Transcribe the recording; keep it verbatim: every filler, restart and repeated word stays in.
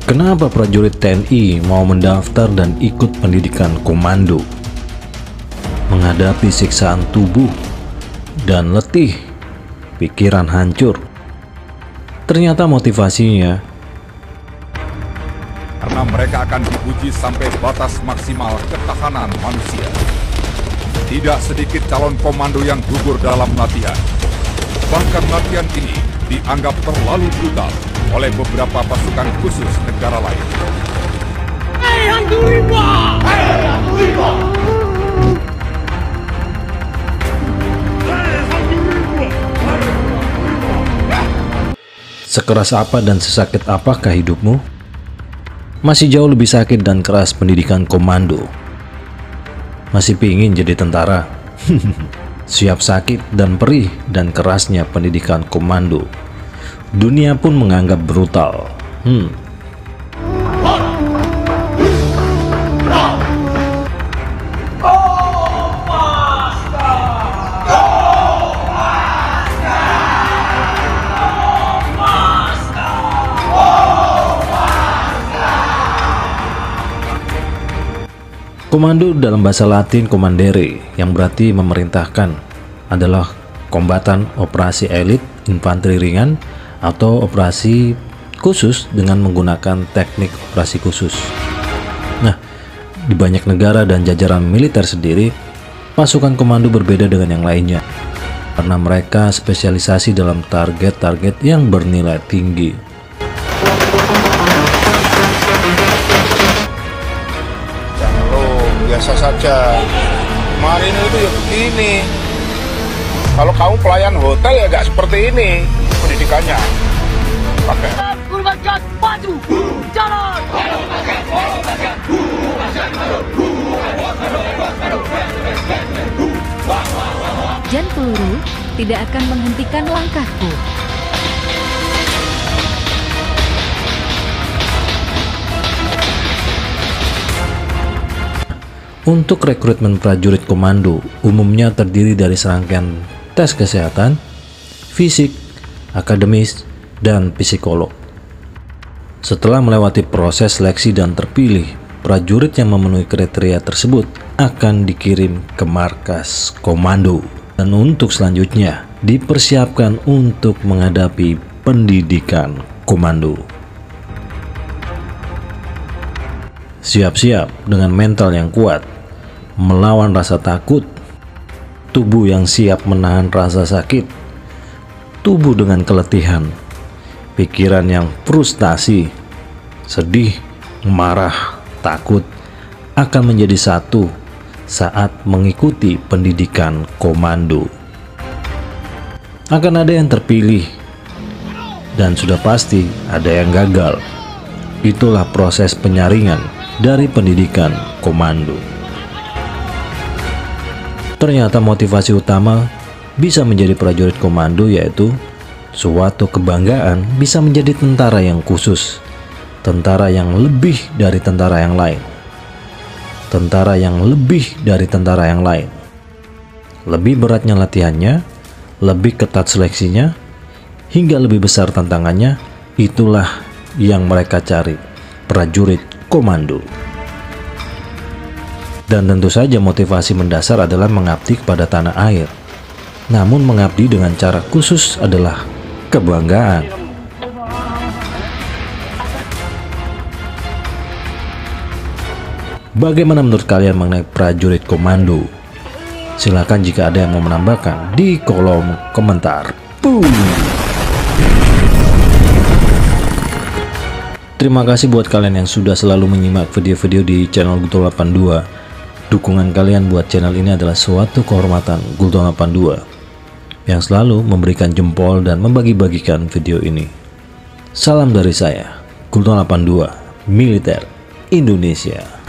Kenapa prajurit T N I mau mendaftar dan ikut pendidikan komando? Menghadapi siksaan tubuh dan letih, pikiran hancur. Ternyata motivasinya karena mereka akan diuji sampai batas maksimal ketahanan manusia. Tidak sedikit calon komando yang gugur dalam latihan. Bahkan latihan ini dianggap terlalu brutal oleh beberapa pasukan khusus negara lain. Hei hantu rimba! Hei hantu rimba! Sekeras apa dan sesakit apakah hidupmu? Masih jauh lebih sakit dan keras pendidikan komando. Masih pingin jadi tentara? Siap sakit dan perih dan kerasnya pendidikan komando. Dunia pun menganggap brutal. Hmm. Komando dalam bahasa Latin commandere, yang berarti memerintahkan, adalah kombatan operasi elit infanteri ringan atau operasi khusus dengan menggunakan teknik operasi khusus. Nah, di banyak negara dan jajaran militer sendiri, pasukan komando berbeda dengan yang lainnya karena mereka spesialisasi dalam target-target yang bernilai tinggi. Jangan lo biasa saja. Kemarin itu ya begini. Kalau kamu pelayan hotel ya nggak seperti ini pendidikannya. Pakai. Kurbankan maju, jalan. Hujan peluru tidak akan menghentikan langkahku. Untuk rekrutmen prajurit komando umumnya terdiri dari serangkaian tes kesehatan, fisik, akademis, dan psikolog. Setelah melewati proses seleksi dan terpilih, prajurit yang memenuhi kriteria tersebut akan dikirim ke markas komando dan untuk selanjutnya dipersiapkan untuk menghadapi pendidikan komando. Siap-siap dengan mental yang kuat, melawan rasa takut, tubuh yang siap menahan rasa sakit, tubuh dengan keletihan, pikiran yang frustasi, sedih, marah, takut, akan menjadi satu saat mengikuti pendidikan komando. Akan ada yang terpilih, dan sudah pasti ada yang gagal. Itulah proses penyaringan dari pendidikan komando. Ternyata motivasi utama bisa menjadi prajurit komando yaitu suatu kebanggaan bisa menjadi tentara yang khusus, tentara yang lebih dari tentara yang lain, tentara yang lebih dari tentara yang lain. Lebih beratnya latihannya, lebih ketat seleksinya, hingga lebih besar tantangannya. Itulah yang mereka cari, prajurit komando. Dan tentu saja motivasi mendasar adalah mengabdi kepada tanah air. Namun mengabdi dengan cara khusus adalah kebanggaan. Bagaimana menurut kalian mengenai prajurit komando? Silakan jika ada yang mau menambahkan di kolom komentar. Boom. Terima kasih buat kalian yang sudah selalu menyimak video-video di channel Gultom delapan dua. Dukungan kalian buat channel ini adalah suatu kehormatan Gultom delapan dua yang selalu memberikan jempol dan membagi-bagikan video ini. Salam dari saya, Gultom delapan dua, Militer Indonesia.